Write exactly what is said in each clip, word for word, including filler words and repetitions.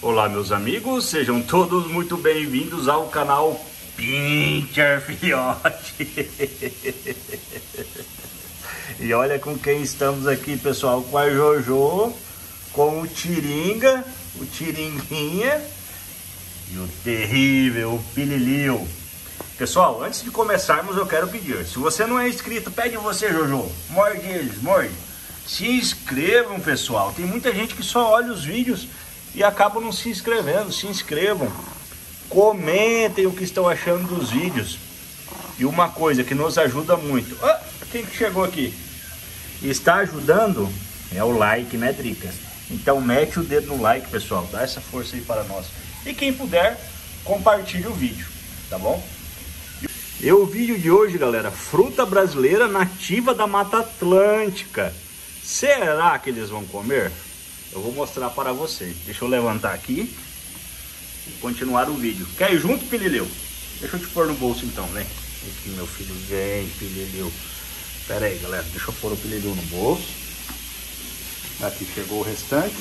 Olá meus amigos, sejam todos muito bem-vindos ao canal Pincher Filhote. E olha com quem estamos aqui, pessoal, com a Jojo, com o Tiringa, o Tiringuinha e o terrível o Pililio. Pessoal, antes de começarmos eu quero pedir, se você não é inscrito, pede você, Jojo, morde eles, morde. Se inscrevam, pessoal, tem muita gente que só olha os vídeos e acabam não se inscrevendo. Se inscrevam, comentem o que estão achando dos vídeos. E uma coisa que nos ajuda muito, ah, quem que chegou aqui? Está ajudando é o like, né, Tricas? Então mete o dedo no like, pessoal, dá essa força aí para nós. E quem puder, compartilhe o vídeo, tá bom? E o vídeo de hoje, galera, fruta brasileira nativa da Mata Atlântica. Será que eles vão comer? Eu vou mostrar para vocês. Deixa eu levantar aqui e continuar o vídeo. Quer ir junto, Pilileu? Deixa eu te pôr no bolso então, vem. Aqui, meu filho, vem, Pilileu. Pera aí, galera, deixa eu pôr o Pilileu no bolso. Aqui chegou o restante.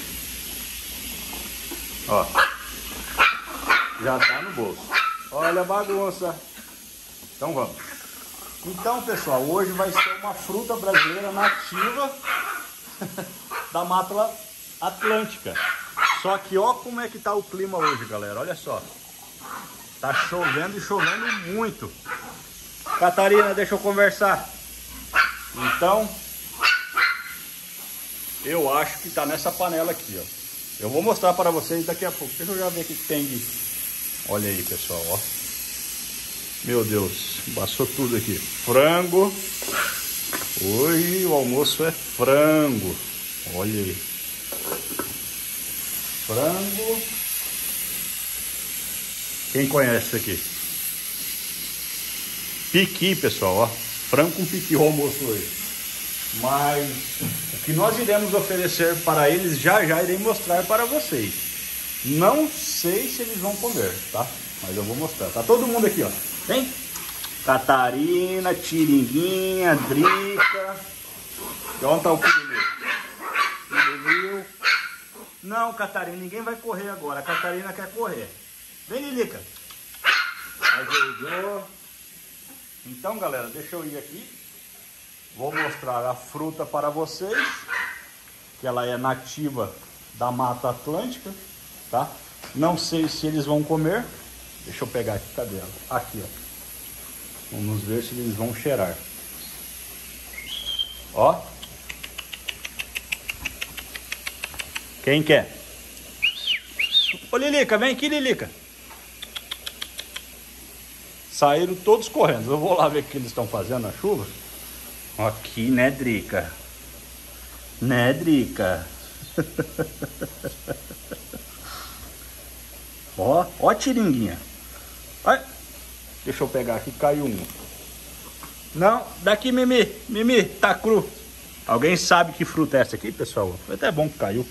Ó, já tá no bolso. Olha a bagunça. Então vamos. Então, pessoal, hoje vai ser uma fruta brasileira nativa da Mata Atlântica. Só que ó como é que tá o clima hoje, galera. Olha só. Tá chovendo e chovendo muito. Catarina, deixa eu conversar. Então, eu acho que tá nessa panela aqui, ó. Eu vou mostrar para vocês daqui a pouco. Deixa eu já ver o que tem de... Olha aí, pessoal, ó. Meu Deus, passou tudo aqui. Frango. Hoje o almoço é frango. Olha aí. Frango. Quem conhece isso aqui? Piqui, pessoal, ó. Frango com piqui o almoço hoje. Mas o que nós iremos oferecer para eles já já irei mostrar para vocês. Não sei se eles vão comer, tá? Mas eu vou mostrar. Tá todo mundo aqui, ó. Vem. Catarina, Tiringuinha, Drica. E onde tá o Pilileu? Pilileu. Não, Catarina, ninguém vai correr agora. A Catarina quer correr. Vem, Lilica. A Jojo. Então, galera, deixa eu ir aqui. Vou mostrar a fruta para vocês. Que ela é nativa da Mata Atlântica, tá? Não sei se eles vão comer. Deixa eu pegar aqui, cadê ela? Aqui, ó. Vamos ver se eles vão cheirar. Ó. Quem quer? Ô, Lilica, vem aqui, Lilica. Saíram todos correndo. Eu vou lá ver o que eles estão fazendo na chuva. Aqui, né, Drica? Né, Drica? Ó, ó, Tiringuinha. Ai, deixa eu pegar aqui, caiu um. Não, daqui, Mimi. Mimi, tá cru. Alguém sabe que fruta é essa aqui, pessoal? Foi até bom que caiu.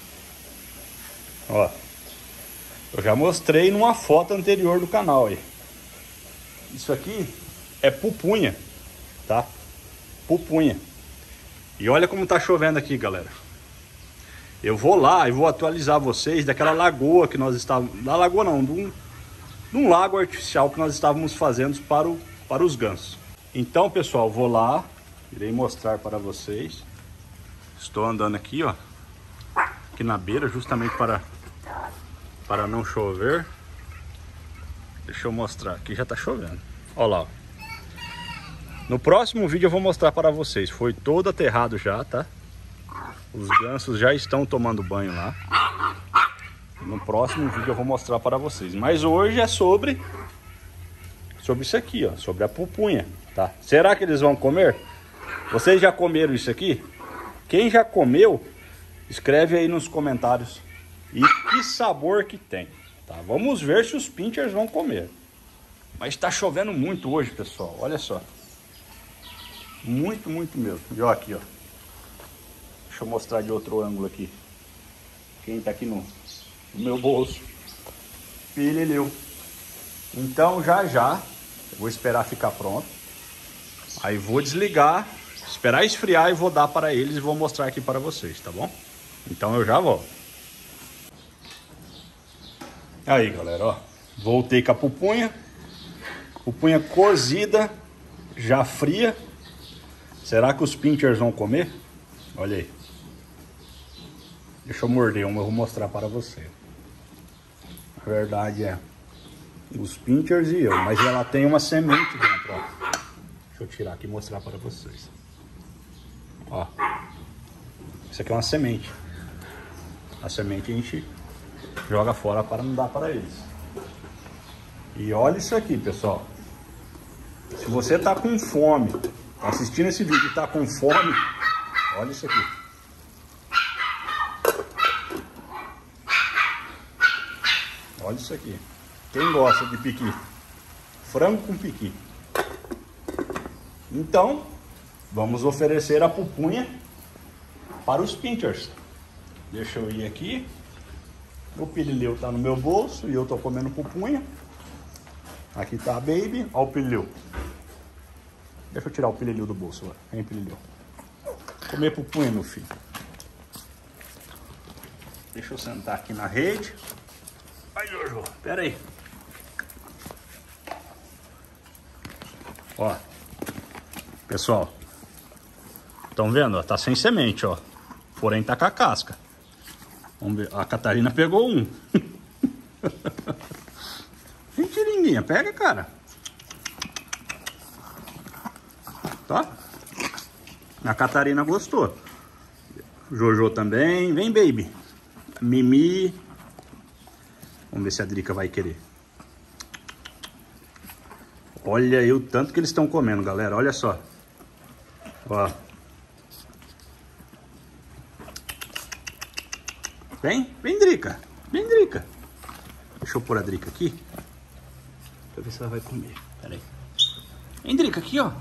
Ó, eu já mostrei numa foto anterior do canal aí. Isso aqui é pupunha, tá? Pupunha. E olha como tá chovendo aqui, galera. Eu vou lá e vou atualizar vocês daquela lagoa que nós estávamos... Da lagoa não, de um, de um lago artificial que nós estávamos fazendo para, o, para os gansos. Então, pessoal, vou lá, irei mostrar para vocês. Estou andando aqui, ó. Aqui na beira, justamente para, para não chover. Deixa eu mostrar, aqui já tá chovendo. Olha lá, ó. No próximo vídeo eu vou mostrar para vocês. Foi todo aterrado já, tá? Os gansos já estão tomando banho lá. No próximo vídeo eu vou mostrar para vocês. Mas hoje é sobre sobre isso aqui, ó, sobre a pupunha, tá? Será que eles vão comer? Vocês já comeram isso aqui? Quem já comeu, escreve aí nos comentários e que sabor que tem, tá? Vamos ver se os pinchers vão comer. Mas está chovendo muito hoje, pessoal. Olha só. Muito, muito mesmo. E ó aqui, ó. Deixa eu mostrar de outro ângulo aqui. Quem tá aqui no, no meu bolso? Pilileu. Então já já eu vou esperar ficar pronto. Aí vou desligar, esperar esfriar e vou dar para eles e vou mostrar aqui para vocês, tá bom? Então eu já volto. Aí, galera, ó. Voltei com a pupunha. Pupunha cozida, já fria. Será que os pinchers vão comer? Olha aí. Deixa eu morder uma, eu vou mostrar para você. A verdade é os pinchers e eu, mas ela tem uma semente dentro, ó. Deixa eu tirar aqui e mostrar para vocês. Ó. Isso aqui é uma semente. A semente a gente joga fora para não dar para eles. E olha isso aqui, pessoal. Se você tá com fome, tá assistindo esse vídeo e tá com fome, olha isso aqui. Olha isso aqui. Quem gosta de piqui? Frango com piqui. Então, vamos oferecer a pupunha para os pinchers. Deixa eu ir aqui. O pirileu tá no meu bolso e eu tô comendo pupunha. Aqui tá a baby. Olha o pirileu. Deixa eu tirar o pirileu do bolso. Vem, pirileu. Comer pupunha, meu filho. Deixa eu sentar aqui na rede. Ai, Jojo, pera aí. Ó. Pessoal. Estão vendo? Ó, tá sem semente, ó. Porém tá com a casca. Vamos ver. A Catarina pegou um. Vem, tiringuinha. Pega, cara. Tá? A Catarina gostou. Jojo também. Vem, baby. Mimi. Vamos ver se a Drica vai querer. Olha aí o tanto que eles estão comendo, galera. Olha só. Ó. Vem, vem, Drica. Vem, Drica. Deixa eu pôr a Drica aqui. Pra ver se ela vai comer. Pera aí. Vem, Drica, aqui, ó.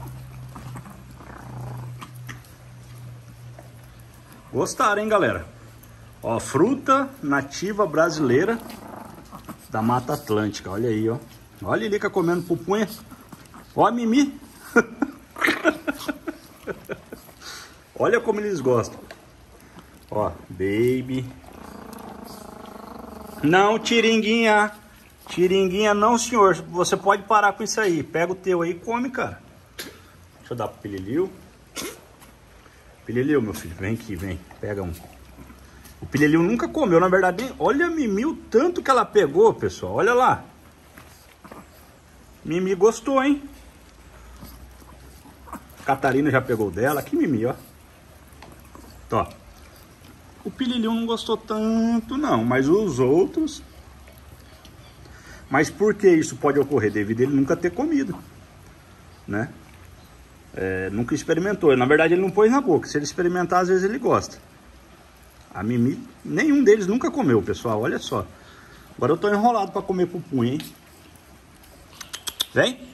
Gostaram, hein, galera? Ó, fruta nativa brasileira da Mata Atlântica. Olha aí, ó. Olha a Lilica comendo pupunha. Ó a Mimi. Olha como eles gostam. Ó, baby. Não, tiringuinha. Tiringuinha não, senhor. Você pode parar com isso aí. Pega o teu aí e come, cara. Deixa eu dar pro Pililil. Pililil, meu filho. Vem aqui, vem. Pega um. O Pililil nunca comeu, na verdade. Nem... Olha a Mimi, o tanto que ela pegou, pessoal. Olha lá. Mimi gostou, hein? Catarina já pegou dela. Aqui, Mimi, ó. Tó. O Pililil não gostou tanto, não. Mas os outros... Mas por que isso pode ocorrer? Devido a ele nunca ter comido, né? É, nunca experimentou. Na verdade, ele não pôs na boca. Se ele experimentar, às vezes ele gosta. A Mimi, nenhum deles nunca comeu, pessoal. Olha só. Agora eu tô enrolado para comer pupunha, hein? Vem.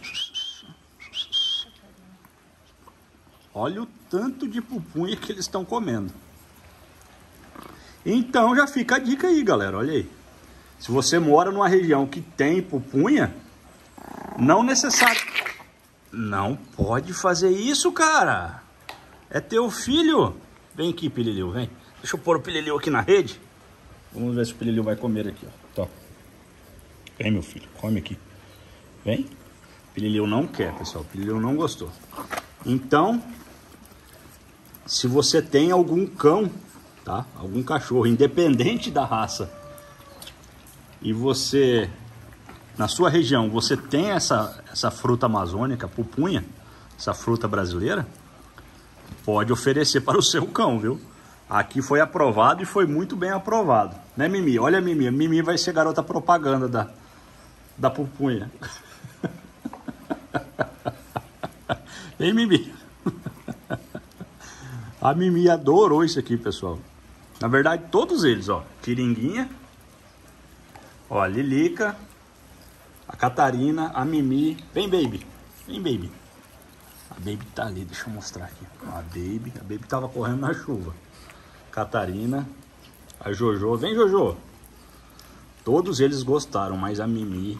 Olha o tanto de pupunha que eles estão comendo. Então já fica a dica aí, galera. Olha aí. Se você mora numa região que tem pupunha, não necessário. Não pode fazer isso, cara. É teu filho. Vem aqui, Pililil, vem. Deixa eu pôr o Pililil aqui na rede. Vamos ver se o Pililil vai comer aqui, ó. Tó. Vem, meu filho, come aqui. Vem. Pililil não quer, pessoal. Pililil não gostou. Então, se você tem algum cão, tá? Algum cachorro, independente da raça, e você, na sua região, você tem essa, essa fruta amazônica, pupunha, essa fruta brasileira, pode oferecer para o seu cão, viu? Aqui foi aprovado e foi muito bem aprovado. Né, Mimi? Olha a Mimi. A Mimi vai ser garota propaganda da, da pupunha. Vem, Mimi. A Mimi adorou isso aqui, pessoal. Na verdade, todos eles, ó. Tiringuinha. Ó, a Lilica. A Catarina. A Mimi. Vem, baby. Vem, baby. A baby tá ali. Deixa eu mostrar aqui. Ó, a baby. A baby tava correndo na chuva. Catarina, a Jojo. Vem, Jojo. Todos eles gostaram, mas a Mimi...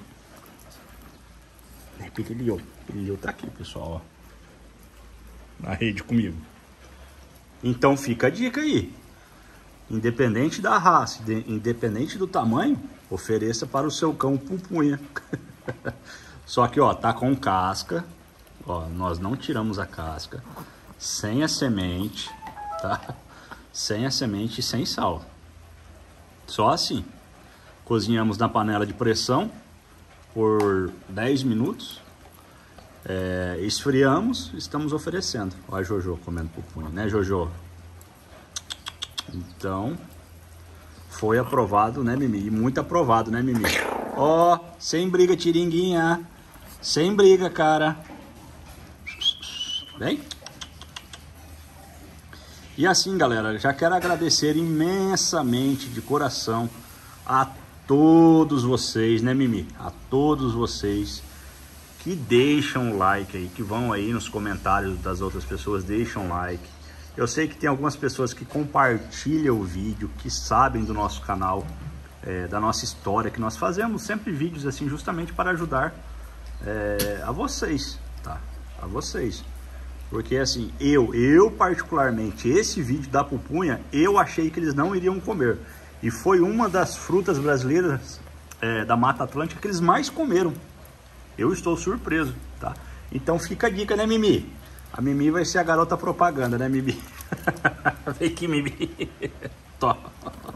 É, Pililil. Pililil tá aqui, pessoal, ó. Na rede comigo. Então fica a dica aí. Independente da raça, independente do tamanho, Ofereça para o seu cão pupunha. Só que, ó, tá com casca. Ó, nós não tiramos a casca. Sem a semente, tá? Sem a semente e sem sal. Só assim. Cozinhamos na panela de pressão por dez minutos. É, esfriamos, estamos oferecendo. Ó a Jojo comendo pupunha, né, Jojo? Então, foi aprovado, né, Mimi? E muito aprovado, né, Mimi? Ó, sem briga, Tiringuinha. Sem briga, cara. Vem. E assim, galera, já quero agradecer imensamente, de coração, a todos vocês, né, Mimi? A todos vocês que deixam o like aí, que vão aí nos comentários das outras pessoas, deixam like. Eu sei que tem algumas pessoas que compartilham o vídeo, que sabem do nosso canal, é, da nossa história, que nós fazemos sempre vídeos assim justamente para ajudar é, a vocês, tá? A vocês. Porque assim, eu, eu particularmente, esse vídeo da pupunha, eu achei que eles não iriam comer. E foi uma das frutas brasileiras é, da Mata Atlântica que eles mais comeram. Eu estou surpreso, tá? Então fica a dica, né, Mimi? A Mimi vai ser a garota propaganda, né, Mimi? Vem aqui, Mimi. Toma.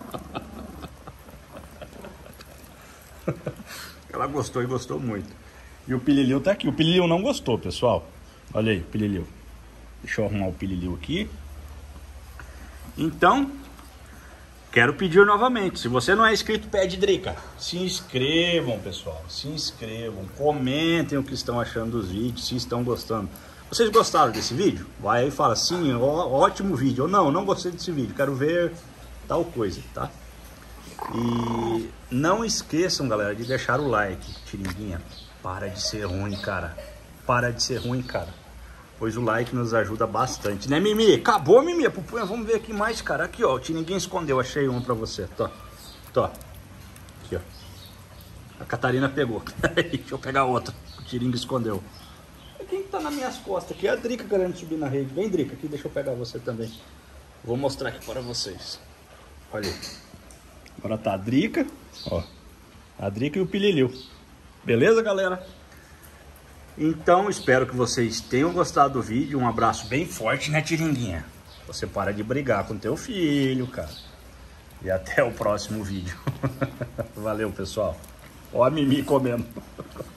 Ela gostou e gostou muito. E o Pililil tá aqui. O Pililil não gostou, pessoal. Olha aí, o Pililil. Deixa eu arrumar o Pililil aqui. Então, quero pedir novamente. Se você não é inscrito, pede Drica. Se inscrevam, pessoal. Se inscrevam. Comentem o que estão achando dos vídeos, se estão gostando. Vocês gostaram desse vídeo? Vai aí e fala, sim, ó, ótimo vídeo. Ou não, não gostei desse vídeo, quero ver tal coisa, tá? E não esqueçam, galera, de deixar o like. Tiringuinha, para de ser ruim, cara. Para de ser ruim, cara. Pois o like nos ajuda bastante, né, Mimi? Acabou, Mimi, a pupunha. Vamos ver aqui mais, cara. Aqui, ó, o Tiringuinha escondeu. Achei um pra você. Tô, tô. Aqui, ó. A Catarina pegou. Deixa eu pegar outra. O Tiringa escondeu. Quem tá nas minhas costas aqui? É a Drica querendo subir na rede. Vem, Drica, aqui. Deixa eu pegar você também. Vou mostrar aqui para vocês. Olha aí. Agora tá a Drica. Ó. A Drica e o Pililil. Beleza, galera? Então, espero que vocês tenham gostado do vídeo. Um abraço bem forte, né, Tiringuinha? Você para de brigar com teu filho, cara. E até o próximo vídeo. Valeu, pessoal. Ó a Mimi comendo.